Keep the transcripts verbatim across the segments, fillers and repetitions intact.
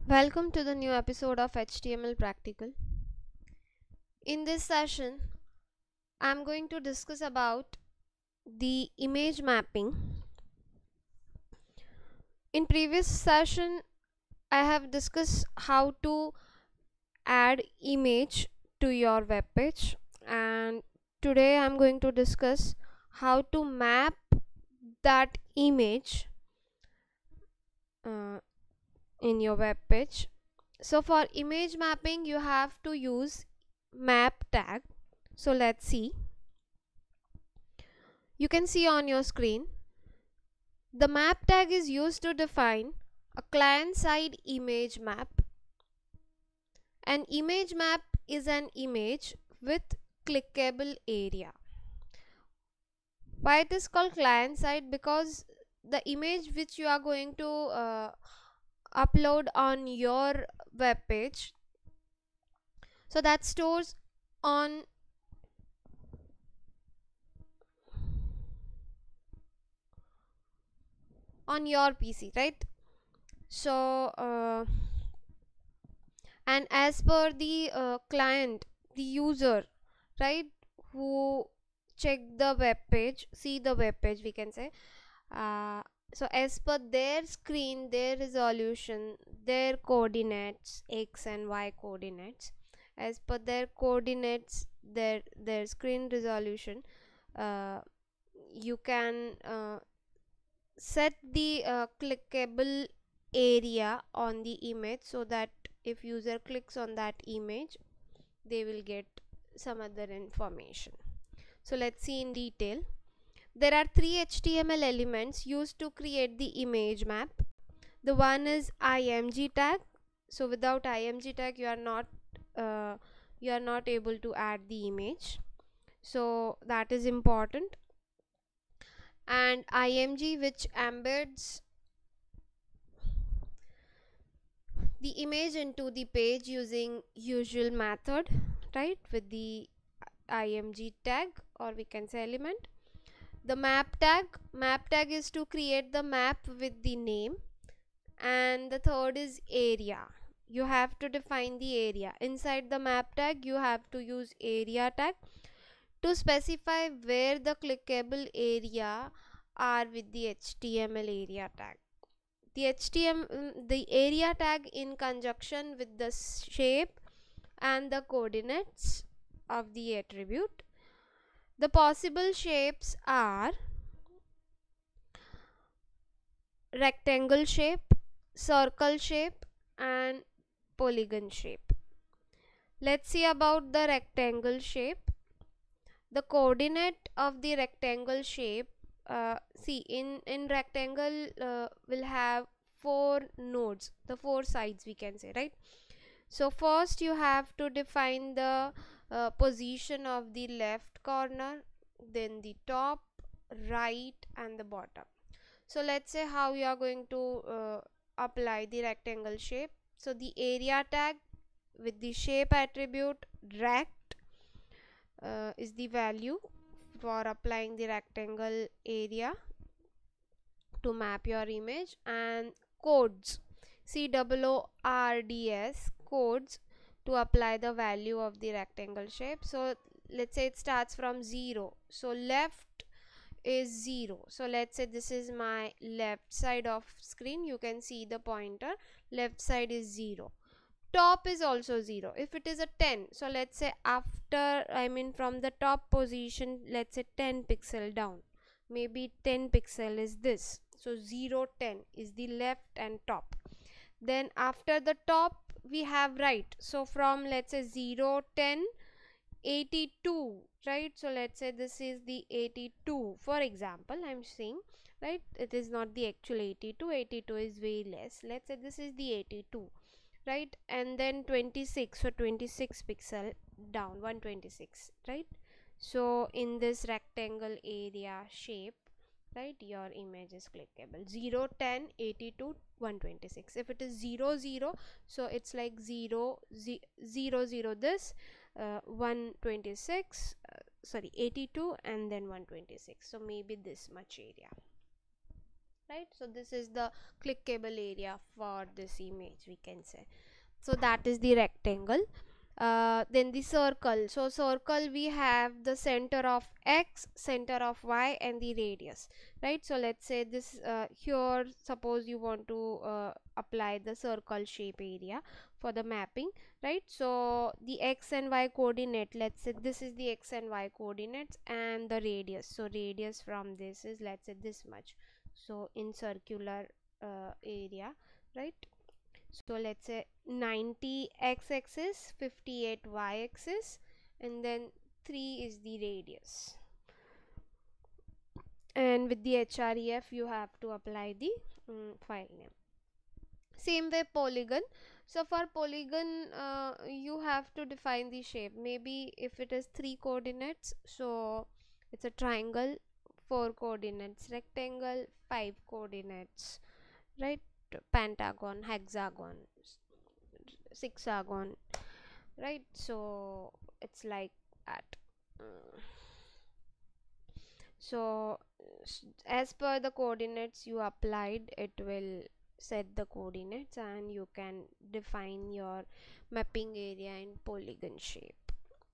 Welcome to the new episode of H T M L Practical. In this session, I'm going to discuss about the image mapping. In previous session, I have discussed how to add image to your web page, and today I'm going to discuss how to map that image uh, in your web page. So for image mapping, you have to use map tag. So let's see. You can see on your screen, the map tag is used to define a client-side image map. An image map is an image with clickable area. Why it is called client-side? Because the image which you are going to uh, upload on your web page, so that stores on on your P C, right? So uh, and as per the uh, client, the user, right, who check the web page, see the web page, we can say, uh, so as per their screen, their resolution, their coordinates, x and y coordinates, as per their coordinates, their their screen resolution, uh, you can uh, set the uh, clickable area on the image, so that if user clicks on that image, they will get some other information. So let's see in detail. There are three H T M L elements used to create the image map. The one is img tag. So without img tag, you are not uh, you are not able to add the image, so that is important. And img, which embeds the image into the page using usual method, right, with the img tag, or we can say element. The map tag, map tag is to create the map with the name. And the third is area. You have to define the area inside the map tag. You have to use area tag to specify where the clickable area are with the H T M L area tag. The H T M L, the area tag in conjunction with the shape and the coordinates of the attribute. The possible shapes are rectangle shape, circle shape, and polygon shape. Let's see about the rectangle shape. The coordinate of the rectangle shape, uh, see in in rectangle uh, will have four nodes, the four sides, we can say, right? So first you have to define the uh, position of the left corner, then the top, right, and the bottom. So let's say how you are going to uh, apply the rectangle shape. So the area tag with the shape attribute rect uh, is the value for applying the rectangle area to map your image. And codes, C O O R D S, codes, to apply the value of the rectangle shape. So let's say it starts from zero, so left is zero. So let's say this is my left side of screen. You can see the pointer, left side is zero. Top is also zero. If it is a ten, so let's say after, I mean from the top position, let's say ten pixel down, maybe ten pixel is this. So zero, ten is the left and top. Then after the top we have right. So from, let's say, zero, ten, eighty-two, right? So let's say this is the eighty-two, for example, I'm saying, right? It is not the actual eighty-two. eighty-two is way less. Let's say this is the eighty-two, right? And then twenty-six, so twenty-six pixel down, one twenty-six, right? So in this rectangle area shape, right, your image is clickable. Zero, ten, eighty-two, one twenty-six. If it is zero, zero, so it's like zero, zero, zero, this uh, one twenty-six, uh, sorry, eighty-two, and then one twenty-six. So maybe this much area. right? So this is the clickable area for this image, we can say. So that is the rectangle. Uh, then the circle. So circle, we have the center of x, center of y, and the radius, right? So let's say this uh, here, suppose you want to uh, apply the circle shape area for the mapping, right? So the x and y coordinate, let's say this is the x and y coordinates, and the radius. So radius from this is, let's say, this much. So in circular uh, area, right? So let's say ninety x axis, fifty-eight y axis, and then three is the radius. And with the href you have to apply the um, file name. Same way polygon. So for polygon uh, you have to define the shape. Maybe if it is three coordinates, so it's a triangle. Four coordinates rectangle, five coordinates, right? Pentagon, hexagon, sexagon, right? So it's like that. Mm. So as per the coordinates you applied, it will set the coordinates and you can define your mapping area in polygon shape.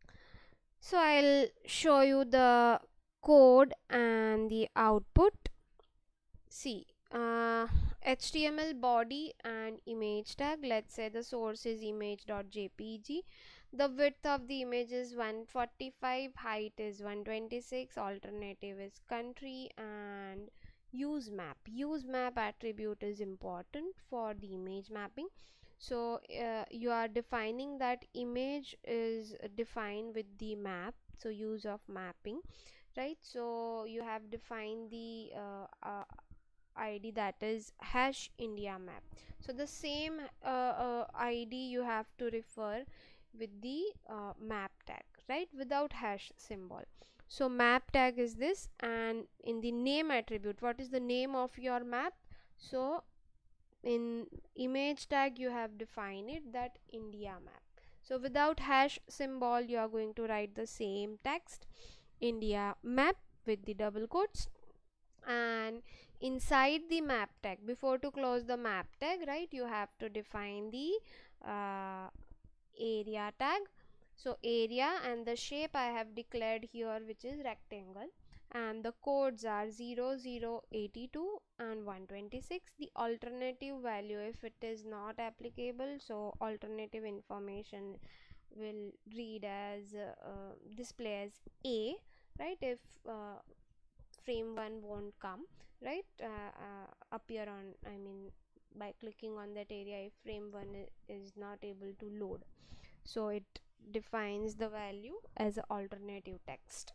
So I'll show you the code and the output. See, uh, H T M L body and image tag. Let's say the source is image.jpg. The width of the image is one forty-five, height is one twenty-six, alternative is country, and use map. Use map attribute is important for the image mapping. So uh, you are defining that image is defined with the map, so use of mapping, right? So you have defined the uh, uh, I D, that is hash India map. So the same uh, uh, I D you have to refer with the uh, map tag, right, without hash symbol. So map tag is this, and in the name attribute, what is the name of your map? So in image tag you have defined it that India map. So without hash symbol you are going to write the same text, India map, with the double quotes. And inside the map tag, before to close the map tag, right, you have to define the uh, area tag. So area and the shape I have declared here, which is rectangle, and the codes are zero zero eighty-two and one twenty-six. The alternative value, if it is not applicable, so alternative information will read as uh, uh, display as A, right? If uh, frame one won't come, right, uh, uh, appear on, I mean by clicking on that area, if frame one is not able to load, so it defines the value as alternative text.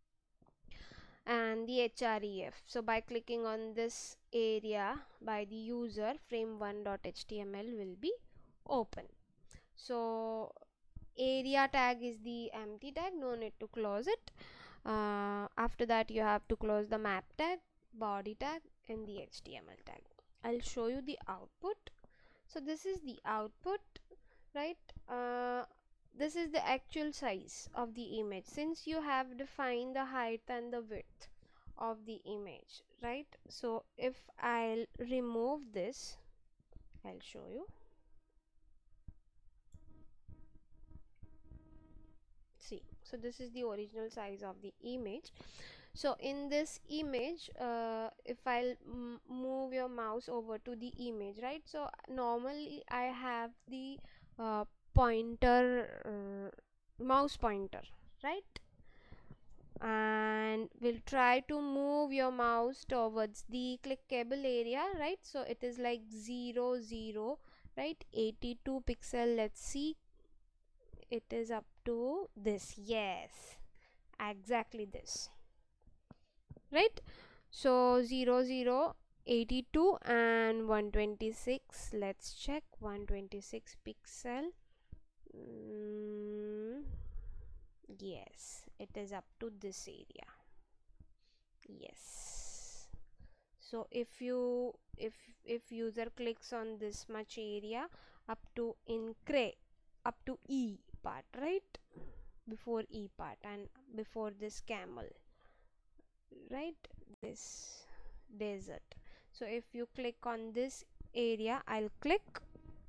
And the href, so by clicking on this area by the user, frame one.html will be open. So area tag is the empty tag, no need to close it. Uh, after that you have to close the map tag, body tag, and the H T M L tag. I'll show you the output. So this is the output, right? Uh, this is the actual size of the image, since you have defined the height and the width of the image, right? So if I'll remove this, I'll show you. See, so this is the original size of the image. So in this image, uh, if I'll move your mouse over to the image, right, so normally I have the uh, pointer uh, mouse pointer, right, and we'll try to move your mouse towards the clickable area, right? So it is like zero zero, right, eighty-two pixel. Let's see, it is up to this. Yes, exactly this, right? So zero zero eighty-two and one twenty-six, let's check. One twenty-six pixel. mm, yes, it is up to this area. Yes, so if you if if user clicks on this much area up to in cray up to E part, right, before E part and before this camel, right, this desert, So if you click on this area, I'll click,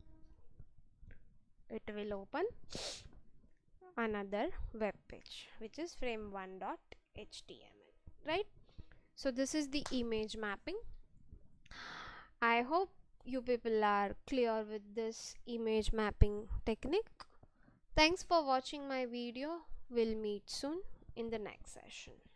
it will open another web page, which is frame one dot H T M L, right? So this is the image mapping. I hope you people are clear with this image mapping technique. Thanks for watching my video. We'll meet soon in the next session.